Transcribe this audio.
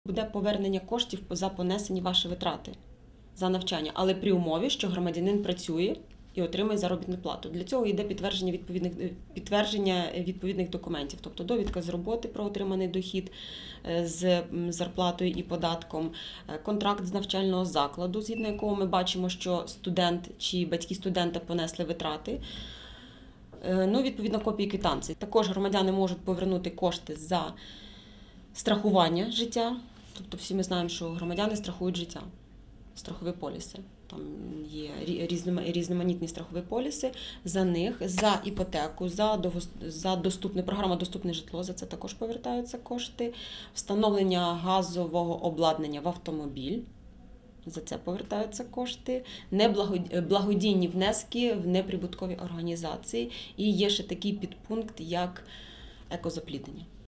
Буде повернення коштів за понесені ваші витрати за навчання, але при умові, що громадянин працює і отримує заробітну плату. Для цього йде підтвердження відповідних документів, тобто довідка з роботи про отриманий дохід з зарплатою і податком, контракт з навчального закладу, згідно якого ми бачимо, що студент чи батьки студента понесли витрати. Відповідно, копії квитанцій. Також громадяни можуть повернути кошти за страхування життя. Тобто всі ми знаємо, що громадяни страхують життя, страхові поліси. Там є різноманітні страхові поліси, за них, за іпотеку, за доступне, програма «Доступне житло», за це також повертаються кошти, встановлення газового обладнання в автомобіль, за це повертаються кошти, благодійні внески в неприбуткові організації і є ще такий підпункт, як екозапліднення.